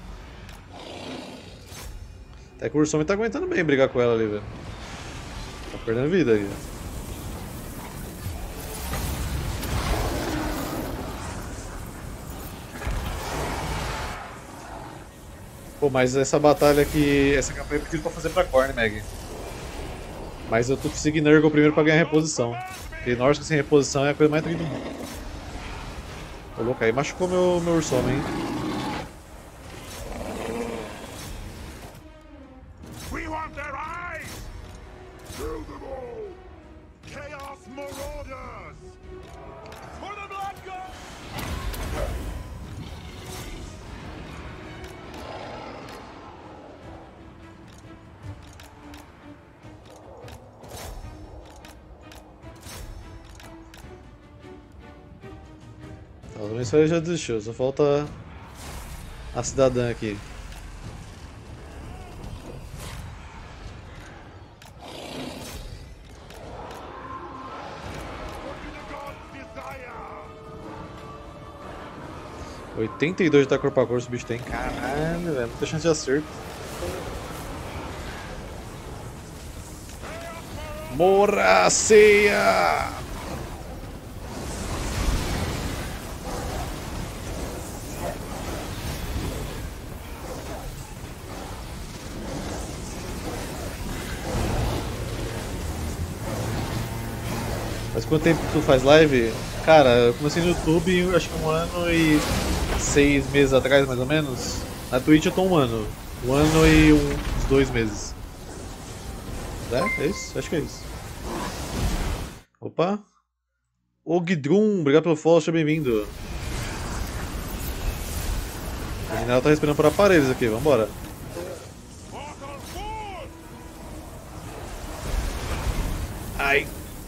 Até que o Ursome tá aguentando bem brigar com ela ali, velho. Tá perdendo vida aí. Pô, mas essa batalha aqui, essa campanha eu pedi pra fazer pra Khorne, Meg. Mas eu tô conseguindo Nurgle primeiro pra ganhar reposição. Porque Norscan sem reposição é a coisa mais triste do mundo. Ô louco, aí machucou meu, meu Ursome, hein? We want their eyes! Kill them all! Chaos Marauders! For the Blood God! Tá, o Mensagem já desistiu, só falta a cidadã aqui. oitenta e dois de dar corpo a corpo esse bicho tem. Caralho, velho, muita chance de acerto. Morra ceia! Mas quanto tempo tu faz live? Cara, eu comecei no YouTube acho que um ano e seis meses atrás, mais ou menos. Na Twitch eu tô um ano. Um ano e um, uns dois meses. É? É isso? Acho que é isso. Opa! Ogdrum, obrigado pelo follow, seja bem-vindo. O general tá respirando por aparelhos aqui, vambora. Ai!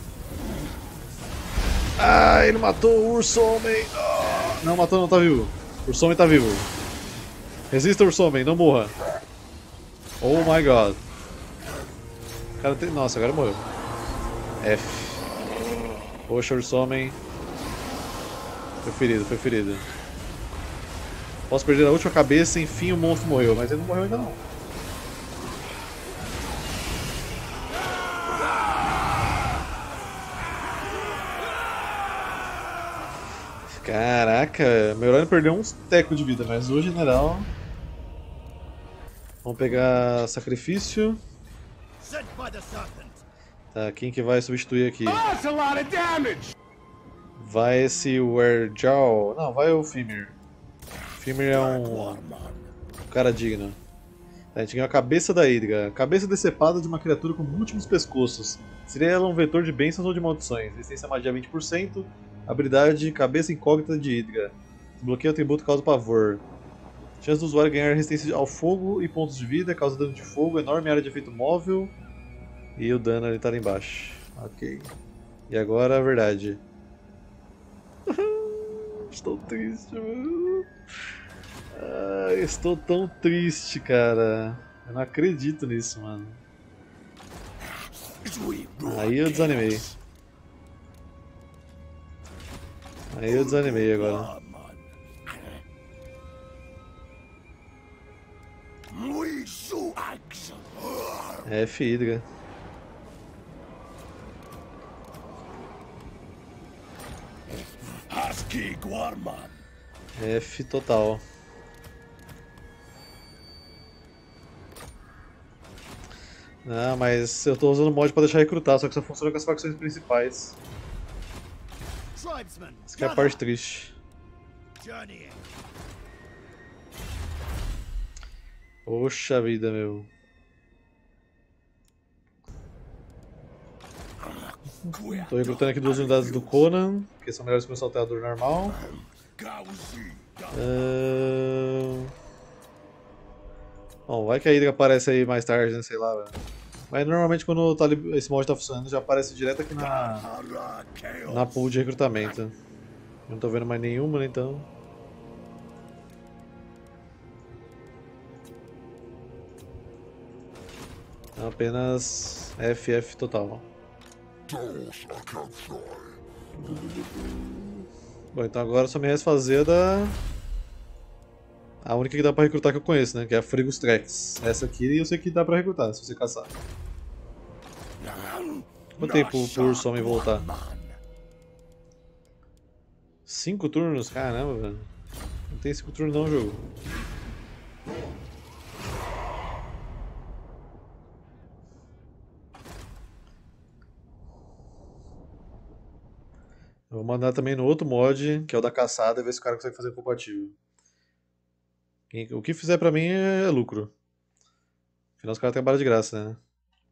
Ah, ele matou o Urso-Homem! Oh, não, matou não, tá vivo. O Urso-Homem tá vivo. Resista, Urso-Homem, não morra. Oh my god. O cara tem... Nossa, agora morreu. F. Poxa, Urso-Homem. Foi ferido, foi ferido. Posso perder a última cabeça, enfim o monstro morreu, mas ele não morreu ainda não. Caraca, meu herói perdeu uns tecos de vida, mas o general... Vamos pegar sacrifício. Tá, quem que vai substituir aqui? Vai esse Werjal. Não, vai o Fimir. Fimir é um... um cara digno. Tá, a gente ganhou a cabeça da Hydra. Cabeça decepada de uma criatura com múltiplos pescoços. Seria ela um vetor de bênçãos ou de maldições? Resistência à magia vinte por cento. Habilidade cabeça incógnita de Hydra. Desbloqueia o atributo causa pavor. Chance do usuário ganhar resistência ao fogo e pontos de vida. Causa dano de fogo. Enorme área de efeito móvel. E o dano ali tá lá embaixo. Ok. E agora a verdade. Estou triste, mano. Ah, estou tão triste, cara. Eu não acredito nisso, mano. Aí eu desanimei. Aí eu desanimei agora. F Hydra. F total. Não, mas eu tô usando o mod pra deixar recrutar, só que só funciona com as facções principais. Essa que é a parte triste. Poxa vida, meu. Tô recrutando aqui duas unidades do Conan, que são melhores que o meu salteador normal. Uh... Bom, vai que a Hydra aparece aí mais tarde, né? Sei lá, velho. Mas normalmente quando tá ali, esse mod tá funcionando, já aparece direto aqui na, na pool de recrutamento. Não tô vendo mais nenhuma, né, então. Apenas F F total. Bom, então agora só me resta fazer a da... A única que dá pra recrutar que eu conheço, né? Que é a Frigus Trex. Essa aqui eu sei que dá pra recrutar, se você caçar. Quanto tempo pro Urso-Homem voltar? Cinco turnos? Caramba, velho. Não tem cinco turnos não, jogo. Eu vou mandar também no outro mod, que é o da caçada, e ver se o cara consegue fazer compatível. O que fizer pra mim é lucro. Afinal os caras trabalham de graça, né?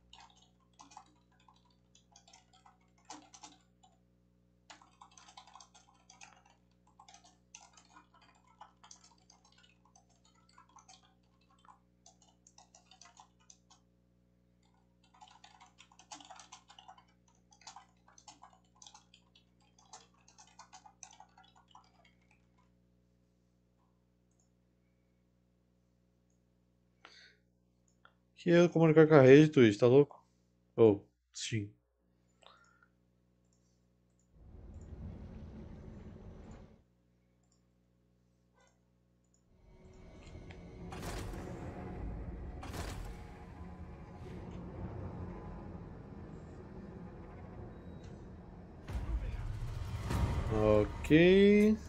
Que eu comunicar com a rede, Twitch, tá louco? Oh, sim. Ok.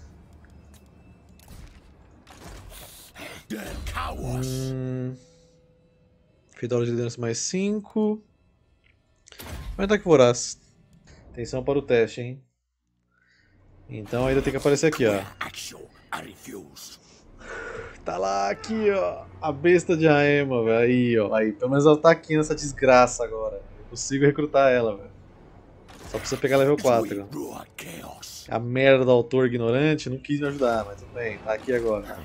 Hum... Fidal de liderança mais cinco. Vai ataque voraz. Atenção para o teste, hein? Então ainda tem que aparecer aqui, ó. I refuse. Tá lá, aqui, ó. A besta de Aema, velho. Aí, ó. Aí, pelo menos ela tá aqui nessa desgraça agora. Eu consigo recrutar ela, velho. Só precisa pegar level quatro. A merda do autor ignorante não quis me ajudar, mas tudo bem. Tá aqui agora.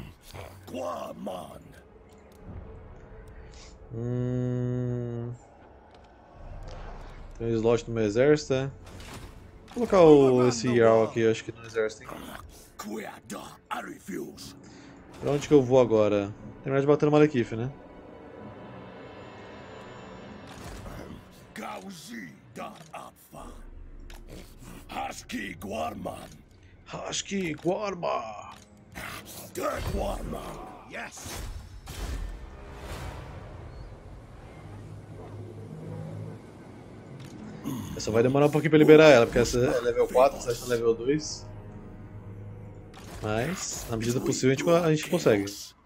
Hum... Tem um slot no meu exército, né? Vou colocar o, esse Jarl aqui, acho que no exército, hein? Pra onde que eu vou agora? Terminar de bater no Malekith, né? Hashki Guarman. Hashki Guarma. Guarman. Yes. Só vai demorar um pouquinho pra liberar ela, porque essa é level quatro, essa é level dois. Mas, na medida possível, a gente, a gente consegue.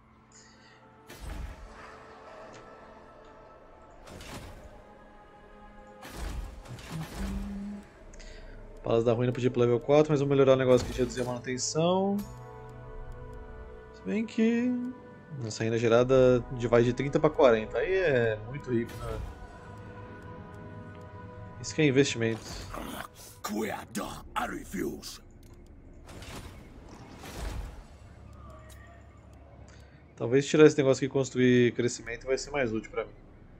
Palas da Ruína podia ir pro level quatro, mas vou melhorar o negócio que reduzir a manutenção. Se bem que... Nossa renda gerada vai de trinta pra quarenta, aí é muito rico, né? Isso que é investimento. Talvez tirar esse negócio aqui e construir crescimento vai ser mais útil pra mim.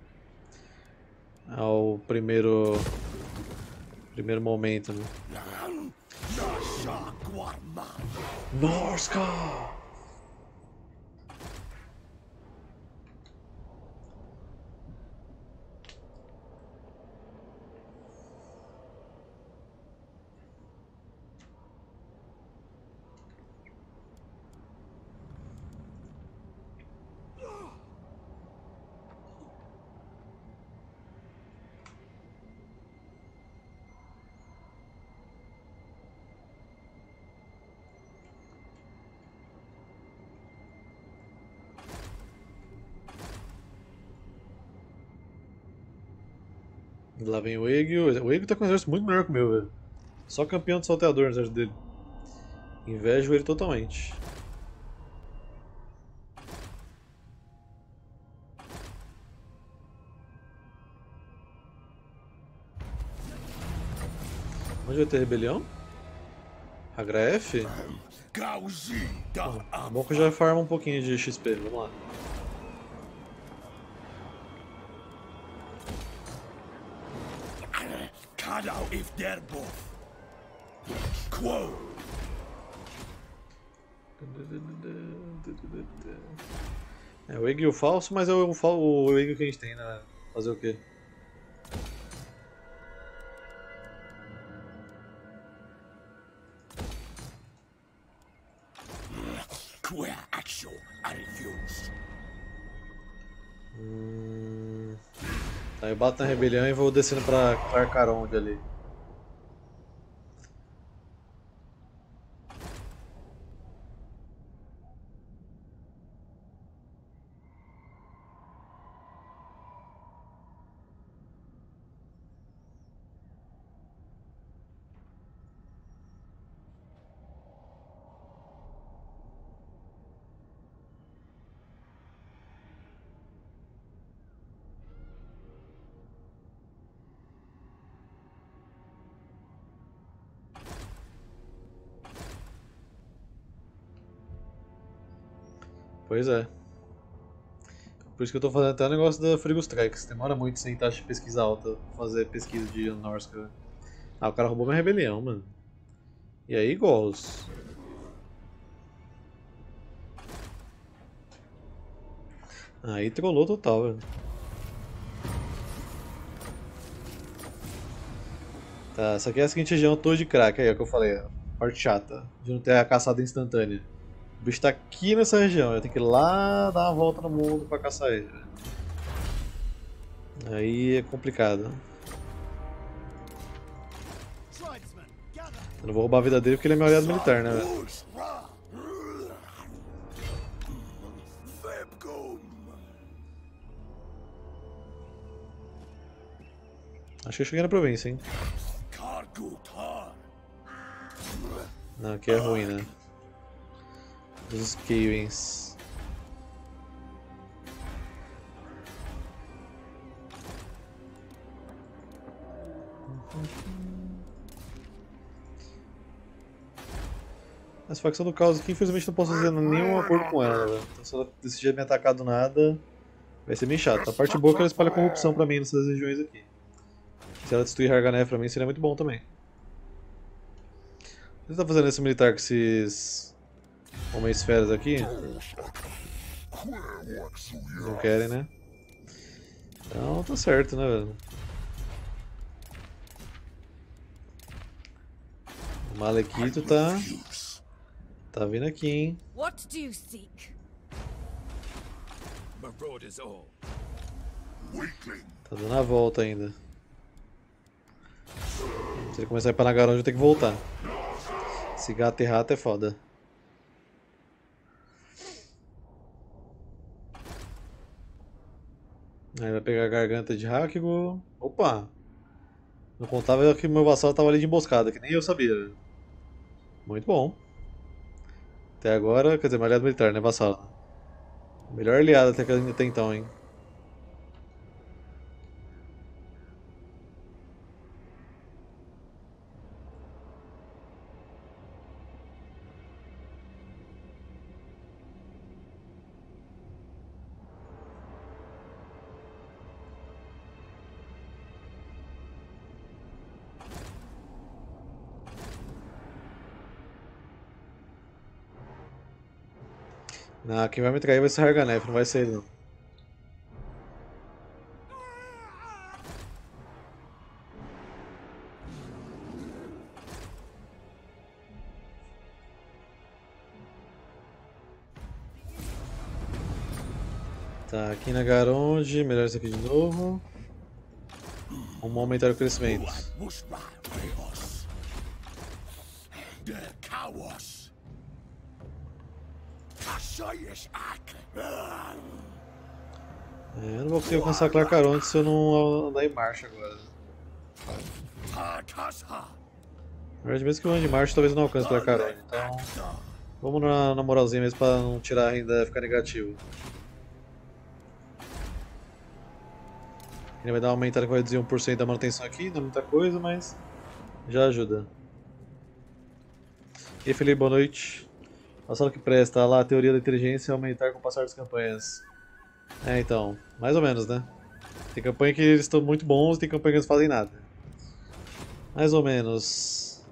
Ao primeiro... Primeiro momento, né? Norska! Lá vem o Egil. O Egil tá com um exército muito melhor que o meu, velho. Só campeão de salteador no exército dele. Invejo ele totalmente. Onde vai ter rebelião? Hagraef? Ah, bom que eu já farma um pouquinho de X P, vamos lá. É o Egil falso, mas é o, o Egil que a gente tem, né? Fazer o quê? Hum... Tá, eu bato na rebelião e vou descendo pra Clarkarond ali. Pois é. Por isso que eu tô fazendo até o negócio da Frigostrex. Demora muito sem taxa de pesquisa alta fazer pesquisa de Norska. Ah, o cara roubou minha rebelião, mano. E aí, gols. Aí trollou total, velho. Tá, essa aqui é a seguinte região, Torre de Crack, aí é o que eu falei, parte chata, de não ter a caçada instantânea. O bicho tá aqui nessa região, eu tenho que ir lá dar uma volta no mundo pra caçar ele. Aí é complicado. Eu não vou roubar a vida dele porque ele é meu aliado militar, né, velho? Acho que eu cheguei na província, hein? Não, aqui é ruim, né? Dos Skavens. Essa facção do caos aqui, infelizmente, não posso fazer nenhum acordo com ela, velho. Então, se ela decidir me atacar do nada, vai ser meio chato. A parte boa é que ela espalha corrupção pra mim nessas regiões aqui. Se ela destruir Harganeth pra mim, seria muito bom também. O que você tá fazendo esse militar com esses homens feras aqui? Não querem, né? Então tá certo, né, velho? O Malekito tá... Tá vindo aqui, hein? What do you seek? Marauders all. Tá dando a volta ainda. Se ele começar a ir pra Nagaronde, eu tenho que voltar. Esse gato e rato é foda. Aí vai pegar a garganta de Hakigo. Opa! Não contava que meu vassalo tava ali de emboscada, que nem eu sabia. Muito bom. Até agora, quer dizer, meu aliado militar, né, vassalo? Melhor aliado até, até então, hein? Não, quem vai me trair vai ser Harganeth, não vai ser ele não. Tá, aqui na Garonde, melhor isso aqui de novo. Vamos aumentar o crescimento. É, eu não vou conseguir alcançar Clarcaronte se eu não andar em marcha agora. Na verdade, mesmo que eu ande em marcha, talvez eu não alcance Clarcaronte. Então, vamos na, na moralzinha mesmo pra não tirar ainda ficar negativo. Ele vai dar uma aumentada que vai reduzir um por cento da manutenção aqui, não é muita coisa, mas já ajuda. E aí, Felipe, boa noite. Passando que presta, lá a teoria da inteligência é aumentar com o passar das campanhas. É, então, mais ou menos, né? Tem campanha que eles estão muito bons e tem campanha que eles fazem nada. Mais ou menos.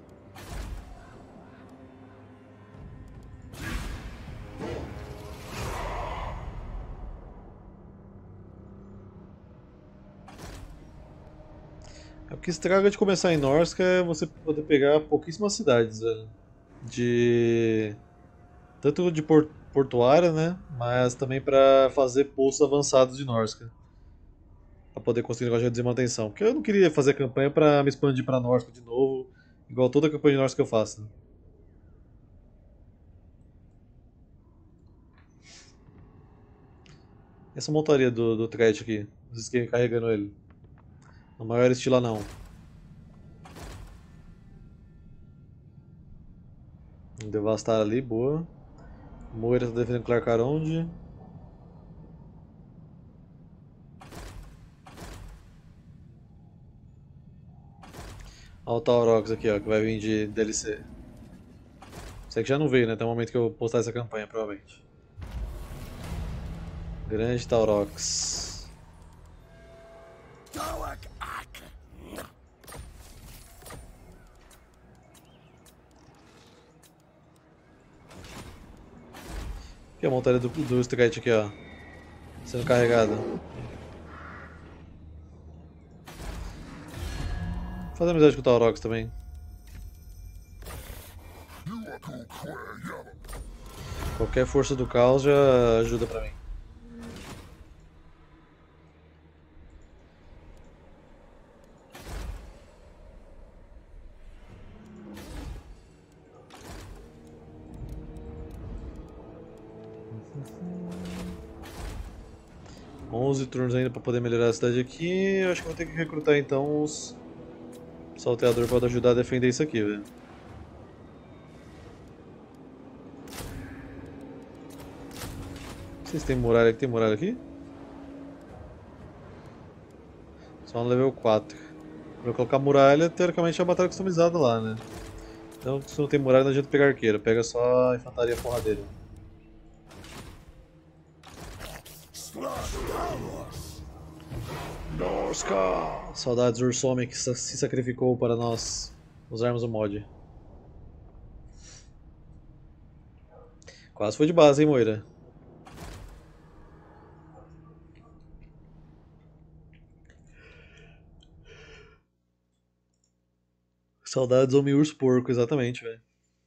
O que estraga de começar em Norsca é você poder pegar pouquíssimas cidades, velho. De... Tanto de port portuária, né? Mas também para fazer poços avançados de Norsca. Pra poder conseguir negócio de reduzir manutenção. Porque eu não queria fazer campanha pra me expandir pra Norsca de novo. Igual toda campanha de Norsca que eu faço. Essa montaria do, do Tret aqui. Vocês querem carregando ele. No maior estilo não. Devastar ali, boa. Moira tá defendendo Clarcaronde. Olha o Taurox aqui, ó, que vai vir de D L C. Isso que já não veio, né? Até o momento que eu postar essa campanha, provavelmente. Grande Taurox. Aqui a montaria do, do Strike aqui, ó. Sendo carregada. Vou fazer amizade com o Taurox também. Qualquer força do caos já ajuda pra mim. onze turnos ainda para poder melhorar a cidade aqui. Eu acho que vou ter que recrutar então os salteadores para ajudar a defender isso aqui, velho. Vocês têm muralha aqui? Tem muralha aqui? Só no level quatro. Pra colocar muralha, teoricamente é uma batalha customizada lá, né? Então, se não tem muralha, não adianta pegar arqueiro. Pega só a infantaria porradeira. Norska! Saudades Ursome que se sacrificou para nós usarmos o mod. Quase foi de base, hein, Moira? Saudades Homem Urso Porco, exatamente, velho.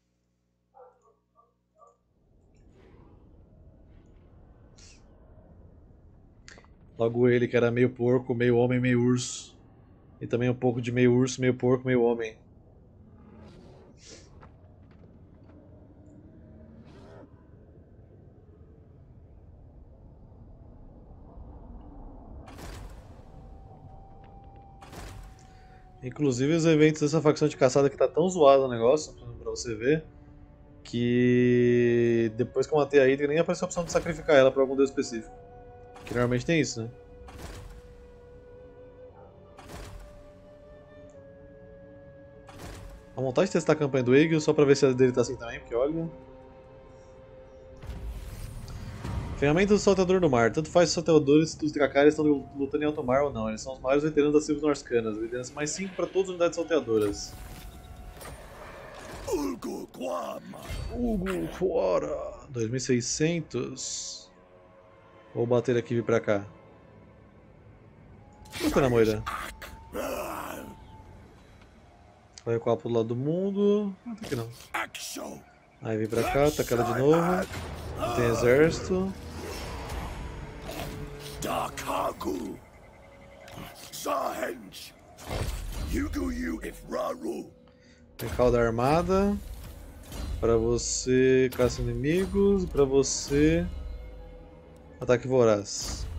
Logo ele que era meio porco, meio homem, meio urso. E também um pouco de meio urso, meio porco, meio homem. Inclusive os eventos dessa facção de caçada que tá tão zoado o negócio, pra você ver, que depois que eu matei a Hydra nem apareceu a opção de sacrificar ela pra algum deus específico. Que normalmente tem isso, né? A vontade de testar a campanha do Egil só pra ver se a dele tá assim também, porque olha... Ferramenta do Salteador do Mar. Tanto faz se os salteadores dos Dracarys estão lutando em alto mar ou não. Eles são os maiores veteranos das tribos norscanas. Liderança mais cinco para todas as unidades salteadoras. Ulgu Quama. Ulgu fora. dois mil e seiscentos. Vou bater aqui e vir pra cá. Vou na moira. Vai recuar pro lado do mundo. Não tem que não. Aí vem pra cá, taca ela de novo. Não tem exército. Darkagu. Sahenge. Yugu Yu if Raru. Tem cauda armada. Pra você caça inimigos. Pra você ataque voraz.